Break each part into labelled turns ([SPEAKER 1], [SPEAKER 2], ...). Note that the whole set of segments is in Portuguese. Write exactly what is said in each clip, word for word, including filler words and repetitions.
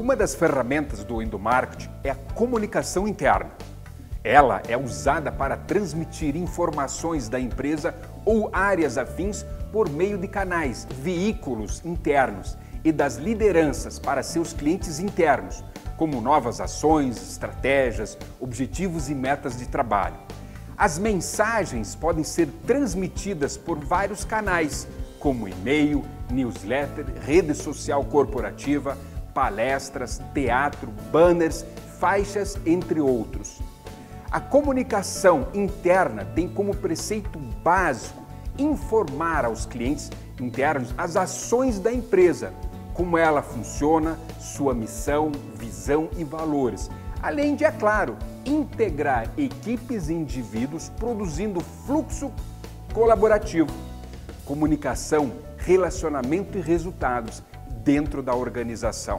[SPEAKER 1] Uma das ferramentas do endomarketing é a comunicação interna. Ela é usada para transmitir informações da empresa ou áreas afins por meio de canais, veículos internos e das lideranças para seus clientes internos, como novas ações, estratégias, objetivos e metas de trabalho. As mensagens podem ser transmitidas por vários canais, como e-mail, newsletter, rede social corporativa, palestras, teatro, banners, faixas, entre outros. A comunicação interna tem como preceito básico informar aos clientes internos as ações da empresa, como ela funciona, sua missão, visão e valores, além de, é claro, integrar equipes e indivíduos produzindo fluxo colaborativo, comunicação, relacionamento e resultados dentro da organização.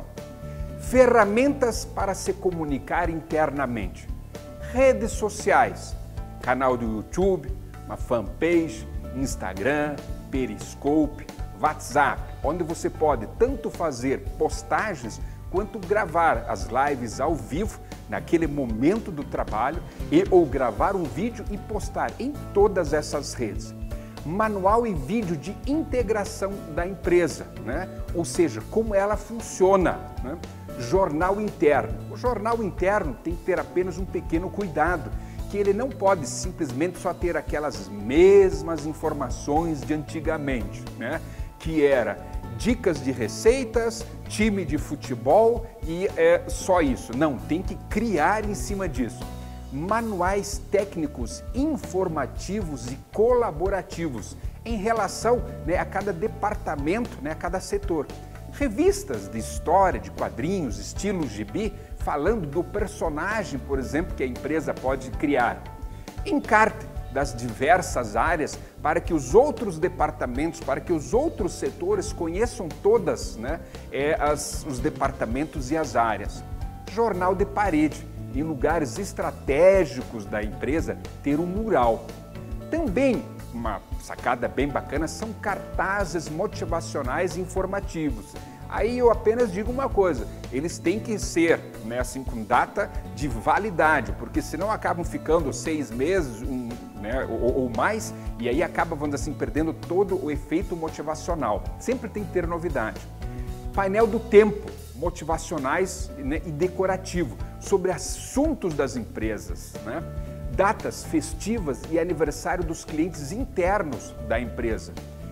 [SPEAKER 1] Ferramentas para se comunicar internamente. Redes sociais, canal do YouTube, uma fanpage, Instagram, Periscope, WhatsApp, onde você pode tanto fazer postagens quanto gravar as lives ao vivo naquele momento do trabalho e ou gravar um vídeo e postar em todas essas redes. Manual e vídeo de integração da empresa, né? Ou seja, como ela funciona, né? Jornal interno. O jornal interno tem que ter apenas um pequeno cuidado, que ele não pode simplesmente só ter aquelas mesmas informações de antigamente, né? Que era dicas de receitas, time de futebol e é só isso. Não, tem que criar em cima disso. Manuais técnicos informativos e colaborativos em relação, né, a cada departamento, né, a cada setor. Revistas de história, de quadrinhos, estilo gibi, falando do personagem, por exemplo, que a empresa pode criar. Encarte das diversas áreas para que os outros departamentos, para que os outros setores conheçam todas, né, é, as, os departamentos e as áreas. Jornal de parede, em lugares estratégicos da empresa, ter um mural. Também, uma sacada bem bacana, são cartazes motivacionais e informativos. Aí eu apenas digo uma coisa, eles têm que ser, né, assim, com data de validade, porque senão acabam ficando seis meses um, né, ou, ou mais, e aí acaba, vamos dizer assim, perdendo todo o efeito motivacional. Sempre tem que ter novidade. Painel do tempo, motivacionais, né, e decorativo, sobre assuntos das empresas, né? Datas festivas e aniversário dos clientes internos da empresa.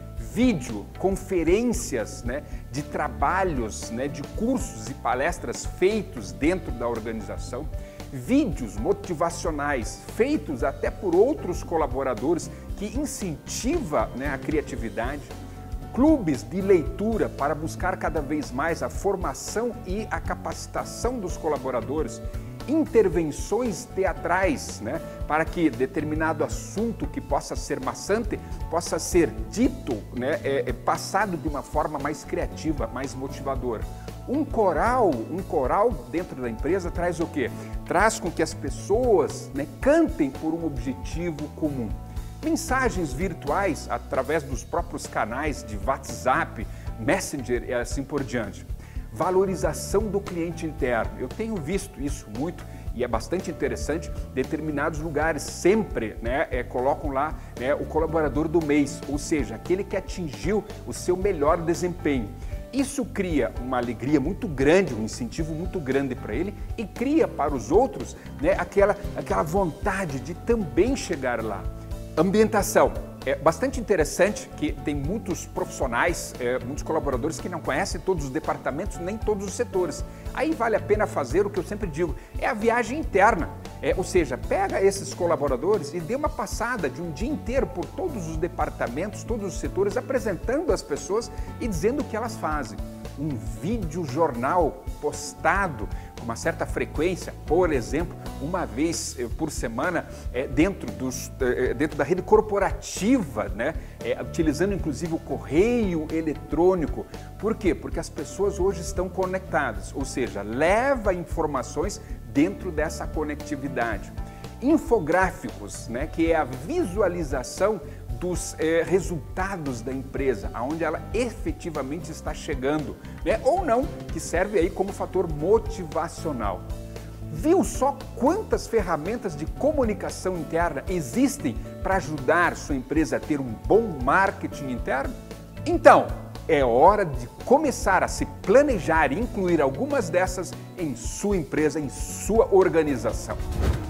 [SPEAKER 1] Vídeo, conferências, né, de trabalhos, né, de cursos e palestras feitos dentro da organização. Vídeos motivacionais feitos até por outros colaboradores que incentiva, né, a criatividade. Clubes de leitura para buscar cada vez mais a formação e a capacitação dos colaboradores. Intervenções teatrais, né, para que determinado assunto que possa ser maçante possa ser dito, né, é, é, passado de uma forma mais criativa, mais motivadora. Um coral, um coral dentro da empresa traz o quê? Traz com que as pessoas, né, cantem por um objetivo comum. Mensagens virtuais através dos próprios canais de WhatsApp, Messenger e assim por diante. Valorização do cliente interno. Eu tenho visto isso muito e é bastante interessante. Determinados lugares sempre, né, é, colocam lá, né, o colaborador do mês, ou seja, aquele que atingiu o seu melhor desempenho. Isso cria uma alegria muito grande, um incentivo muito grande para ele e cria para os outros, né, aquela, aquela vontade de também chegar lá. Ambientação. É bastante interessante que tem muitos profissionais, é, muitos colaboradores que não conhecem todos os departamentos, nem todos os setores. Aí vale a pena fazer o que eu sempre digo, é a viagem interna. É, ou seja, pega esses colaboradores e dê uma passada de um dia inteiro por todos os departamentos, todos os setores, apresentando as pessoas e dizendo o que elas fazem. Um vídeo jornal postado com uma certa frequência, por exemplo, uma vez por semana, é, dentro, dos, é, dentro da rede corporativa, né? É, utilizando inclusive o correio eletrônico. Por quê? Porque as pessoas hoje estão conectadas, ou seja, leva informações dentro dessa conectividade. Infográficos, né? Que é a visualização dos eh, resultados da empresa, aonde ela efetivamente está chegando, né? Ou não, que serve aí como fator motivacional. Viu só quantas ferramentas de comunicação interna existem para ajudar sua empresa a ter um bom marketing interno? Então, é hora de começar a se planejar e incluir algumas dessas em sua empresa, em sua organização.